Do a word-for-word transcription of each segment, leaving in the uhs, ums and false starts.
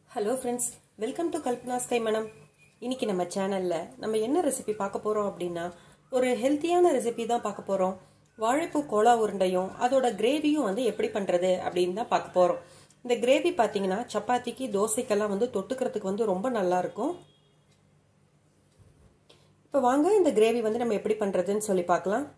Hello friends, welcome to Kalpana's Kaimanam. இன்னைக்கு நம்ம சேனல்ல நம்ம என்ன ரெசிபி பார்க்க போறோம் அப்படினா ஒரு ஹெல்தியான ரெசிபி தான் பார்க்க போறோம். வாழைப்பூ கோலா உருண்டையும் அதோட கிரேவியும் வந்து எப்படி பண்றது அப்படினு தான் பார்க்க போறோம். இந்த கிரேவி பாத்தீங்கன்னா சப்பாத்திக்கு தோசைக்கெல்லாம் வந்து தொட்டுக்கிறதுக்கு வந்து ரொம்ப நல்லா இருக்கும். இப்போ வாங்க இந்த கிரேவி வந்து நம்ம எப்படி பண்றதுன்னு சொல்லி பார்க்கலாம்.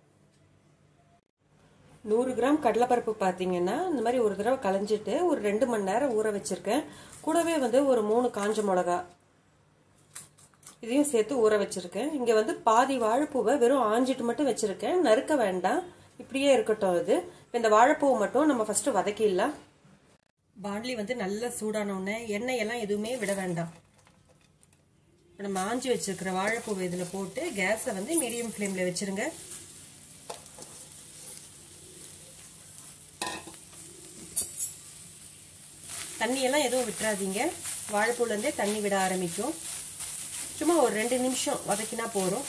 நூறு கிராம் கடலைப்பருப்பு பாத்தீங்கன்னா இந்த மாதிரி ஒரு தடவை கலஞ்சிட்டு ஒரு ரெண்டு மணி நேரம் ஊற வச்சிருக்கேன். கூடவே வந்து ஒரு மூணு காஞ்ச மிளகா இதையும் சேர்த்து ஊற வச்சிருக்கேன். இங்க வந்து பாதி வாழைப்பூவை வெறும் ஆஞ்சிட்டு மட்டும் வச்சிருக்கேன், நறுக்க வேண்டாம், இப்படியே இருக்கட்டும். இது இந்த வாழைப்பூவை மட்டும் நம்ம ஃபர்ஸ்ட் வதக்கிடலாம். பாண்ட்லி வந்து நல்லா சூடான உடனே எண்ணெய் எல்லாம் எதுவுமே விட வேண்டாம். நம்ம ஆஞ்சி வச்சிருக்கிற வாழைப்பூவை இதுல போட்டு கேஸை வந்து மீடியம் ஃப்ளேம்ல வச்சிருங்க. தண்ணி எல்லாம் எதுவும் விட்டுறாதீங்க, வாழைப்பூல இருந்தே தண்ணி விட ஆரம்பிக்கும். சும்மா ஒரு ரெண்டு நிமிஷம் வதக்கினா போறோம்.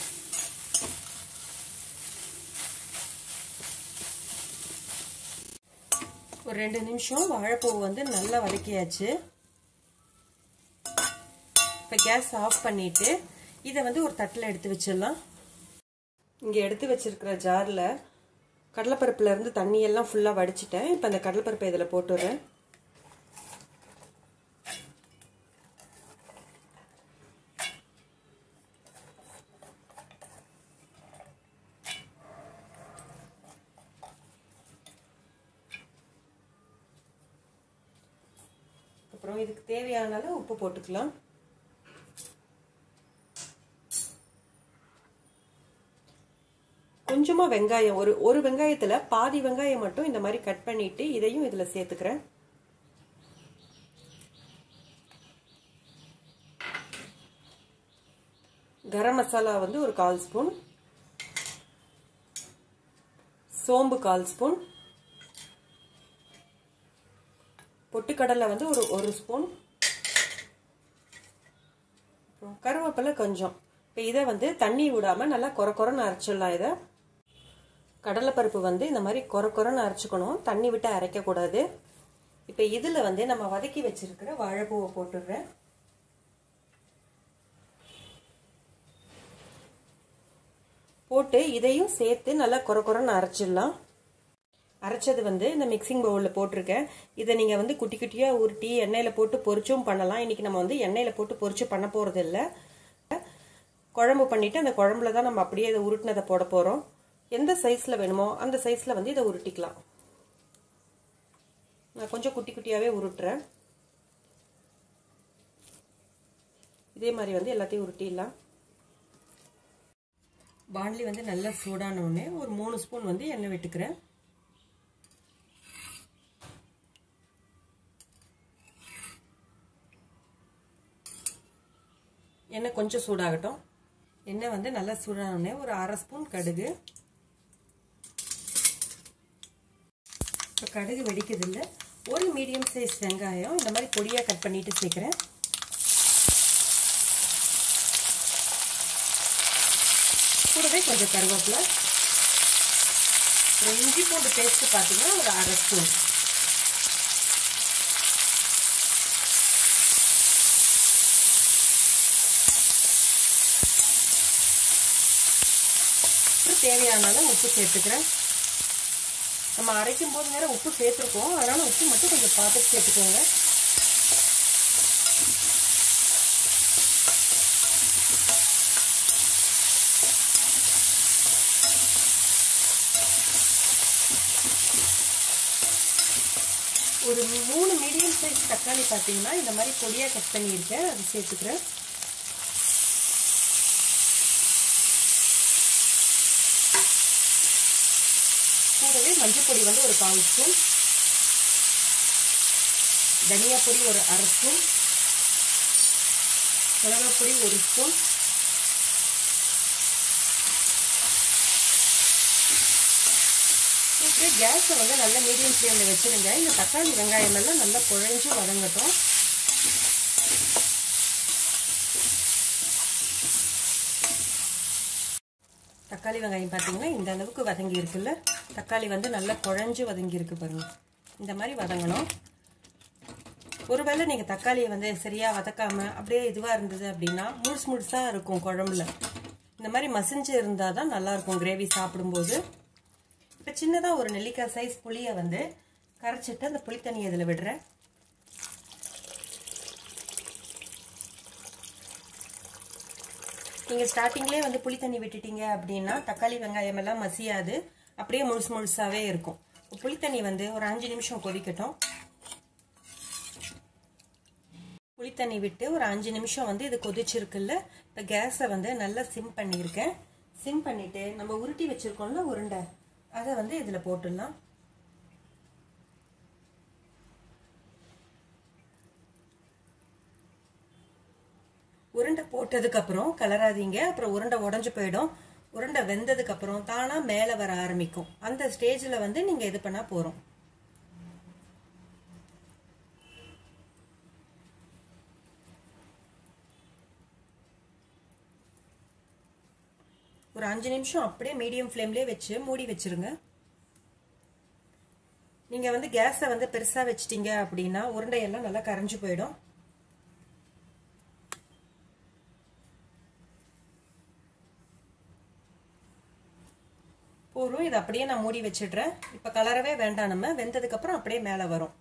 ஒரு ரெண்டு நிமிஷம் வாழைப்பூ வந்து நல்லா வதக்கியாச்சு. இப்ப கேஸ் ஆஃப் பண்ணிட்டு இதை வந்து ஒரு தட்டில் எடுத்து வச்சிடலாம். இங்க எடுத்து வச்சிருக்கிற ஜார்ல கடலைப்பருப்புல இருந்து தண்ணி எல்லாம் ஃபுல்லா வடிச்சிட்டேன். இப்ப அந்த கடலைப்பருப்பை இதுல போட்டுறேன். அப்புறம் இதுக்கு தேவையான அளவு உப்பு போட்டுக்கலாம். கொஞ்சமா வெங்காயம், ஒரு ஒரு வெங்காயத்துல பாதி வெங்காயம் மட்டும் இந்த மாதிரி கட் பண்ணிட்டு இதையும் இதுல சேர்த்துக்கிறேன். கரம் மசாலா வந்து ஒரு கால் ஸ்பூன், சோம்பு கால் ஸ்பூன், பொட்டுக்கடலை வந்து ஒரு ஒரு ஸ்பூன், கருவேப்பிலை கொஞ்சம். இப்போ இதை வந்து தண்ணி விடாம நல்லா கொர கொரன்னு அரைச்சிடலாம். இதை கடலைப்பருப்பு வந்து இந்த மாதிரி கொர கொரன்னு அரைச்சிக்கணும், தண்ணி விட்டு அரைக்க கூடாது. இப்போ இதுல வந்து நம்ம வதக்கி வச்சிருக்கிற வாழைப்பூவை போட்டுடுறேன். போட்டு இதையும் சேர்த்து நல்லா கொர கொரன்னு அரைச்சிடலாம். அரைச்சது வந்து இந்த மிக்சிங் பவுல்ல போட்டிருக்கேன். இதை நீங்க வந்து குட்டி குட்டியா உருட்டி எண்ணெயில போட்டு பொரிச்சும் பண்ணலாம். இன்னைக்கு நம்ம வந்து எண்ணெயில போட்டு பொரிச்சு பண்ண போறது இல்லை. குழம்பு பண்ணிட்டு அந்த குழம்புல தான் நம்ம அப்படியே இதை உருட்டினதை போட போறோம். எந்த சைஸ்ல வேணுமோ அந்த சைஸ்ல வந்து இதை உருட்டிக்கலாம். நான் கொஞ்சம் குட்டி குட்டியாவே உருட்டுறேன். இதே மாதிரி வந்து எல்லாத்தையும் உருட்டிடலாம். பாண்ட்லி வந்து நல்லா சூடான உடனே ஒரு மூணு ஸ்பூன் வந்து எண்ணெய் விட்டுக்கிறேன். எண்ணெய் கொஞ்சம் சூடாகட்டும். எண்ணெய் வந்து நல்லா சூடான ஒரு அரை ஸ்பூன் கடுகு. இப்போ கடுகு வெடிக்குது இல்லை, ஒரு மீடியம் சைஸ் வெங்காயம் இந்த மாதிரி பொடியாக கட் பண்ணிட்டு சேர்க்குறேன். கூடவே கொஞ்சம் கருவேப்பிலை, அப்புறம் இஞ்சி பூண்டு பேஸ்ட் பார்த்தீங்கன்னா ஒரு அரை ஸ்பூன். தேவையான அளவு உப்பு சேர்த்துக்கிறேன். நம்ம அரைக்கும் போது வேற உப்பு சேர்த்துருக்கோம், அதனால உப்பு மட்டும் கொஞ்சம் பார்த்து சேர்த்துக்கோங்க. ஒரு மூணு மீடியம் சைஸ் தக்காளி பார்த்தீங்கன்னா இந்த மாதிரி பொடியா கட் பண்ணியிருக்கேன், அது சேர்த்துக்கிறேன். கூடவே மஞ்சள் பொடி வந்து ஒரு கால் ஸ்பூன், தனியா பொடி ஒரு அரை ஸ்பூன், மிளகாய் பொடி ஒரு ஸ்பூன், கேஸை வந்து நல்ல மீடியம் ஃப்ளேம்ல வச்சிருங்க. இந்த தக்காளி வெங்காயம் எல்லாம் நல்லா குழைஞ்சு வதங்கட்டும். தக்காளி வெங்காயம் பார்த்தீங்கன்னா இந்த அளவுக்கு வதங்கி இருக்குல்ல, தக்காளி வந்து நல்லா குழைஞ்சு வதங்கி இருக்கு பாருங்க. இந்த மாதிரி வதங்கணும். ஒருவேளை நீங்க தக்காளியை வந்து சரியா வதக்காம அப்படியே இதுவா இருந்தது அப்படின்னா முழுசு முழுசா இருக்கும் குழம்புல. இந்த மாதிரி மசிஞ்சு இருந்தாதான் நல்லா இருக்கும் கிரேவி சாப்பிடும்போது. இப்ப சின்னதா ஒரு நெல்லிக்காய் சைஸ் புளியை வந்து கரைச்சிட்டு அந்த புளி தண்ணியை இதுல விடுறேன். நீங்க ஸ்டார்டிங்லேயே வந்து புளி தண்ணி விட்டுட்டீங்க அப்படின்னா தக்காளி வெங்காயம் எல்லாம் மசியாது, அப்படியே முழுசு முழுசாவே இருக்கும். புளி தண்ணி வந்து ஒரு அஞ்சு நிமிஷம் கொதிக்கட்டும். புளி தண்ணி விட்டு ஒரு அஞ்சு நிமிஷம் வந்து இது கொதிச்சிருக்குல்ல. இப்போ கேஸை வந்து நல்லா சிம் பண்ணியிருக்கேன். சிம் பண்ணிட்டு நம்ம உருட்டி வச்சிருக்கோம்ல உருண்டை, அதை வந்து இதுல போட்டுடலாம். உருண்டை போட்டதுக்கு அப்புறம் கலராதீங்க, அப்புறம் உருண்டை உடஞ்சு போயிடும். உருண்டை வெந்ததுக்கு அப்புறம் தானா மேல வர ஆரம்பிக்கும். அந்த ஸ்டேஜ்ல வந்து நீங்க இது பண்ணா போறோம். ஒரு அஞ்சு நிமிஷம் அப்படியே மீடியம் ஃப்ளேம்லயே வச்சு மூடி வச்சிருங்க. நீங்க வந்து கேஸை வந்து பெருசா வச்சிட்டீங்க அப்படின்னா உருண்டையெல்லாம் நல்லா கரைஞ்சு போயிடும். போரும், இது அப்படியே நான் மூடி வச்சிடுறேன். இப்ப கலரவே வேண்டாம், நம்ம வெந்ததுக்கு அப்புறம் அப்படியே மேல வரும்.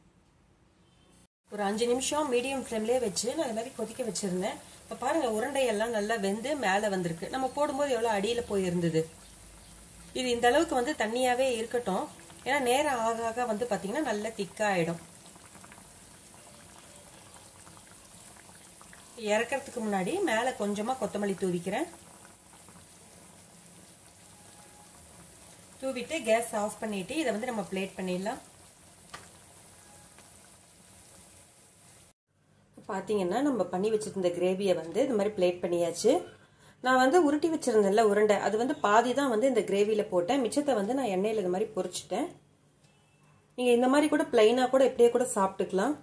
ஒரு அஞ்சு நிமிஷம் மீடியம் ஃப்ளேம்லயே வச்சு நான் இந்த மாதிரி கொதிக்க வச்சிருந்தேன். இப்ப பாருங்க உருண்டையெல்லாம் நல்லா வெந்து மேல வந்திருக்கு. நம்ம போடும்போது எவ்வளவு அடியில போயிருந்தது. இது இந்த அளவுக்கு வந்து தண்ணியாவே இருக்கட்டும், ஏன்னா நேரம் ஆக ஆக வந்து பாத்தீங்கன்னா நல்லா திக்கா ஆயிடும். இறக்கிறதுக்கு முன்னாடி மேல கொஞ்சமா கொத்தமல்லி தூவிக்கிறேன். தூவிட்டு கேஸ் ஆஃப் பண்ணிட்டு இதை வந்து நம்ம பிளேட் பண்ணிடலாம். பாத்தீங்கன்னா நம்ம பண்ணி வச்சிருந்த கிரேவியை வந்து இந்த மாதிரி பிளேட் பண்ணியாச்சு. நான் வந்து உருட்டி வச்சிருந்தேன்ல உருண்டை, அது வந்து பாதி தான் வந்து இந்த கிரேவியில போட்டேன். மிச்சத்தை வந்து நான் எண்ணெயில இந்த மாதிரி பொரிச்சிட்டேன். நீங்க இந்த மாதிரி கூட பிளைனா கூட இப்படியே கூட சாப்பிட்டுக்கலாம்.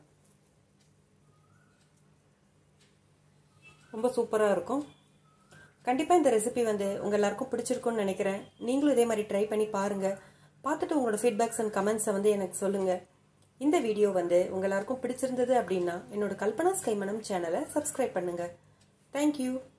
ரொம்ப சூப்பரா இருக்கும். கண்டிப்பா இந்த ரெசிபி வந்து உங்க எல்லாருக்கும் பிடிச்சிருக்கும்னு நினைக்கிறேன். நீங்களும் இதே மாதிரி ட்ரை பண்ணி பாருங்க. பார்த்துட்டு உங்களோட ஃபீட்பேக்ஸ் அண்ட் கமெண்ட்ஸை வந்து எனக்கு சொல்லுங்க. இந்த வீடியோ வந்து உங்க எல்லாருக்கும் பிடிச்சிருந்தது அப்படின்னா என்னோட கல்பனாஸ் கைமணம் சேனலை சப்ஸ்கிரைப் பண்ணுங்க. தேங்க்யூ.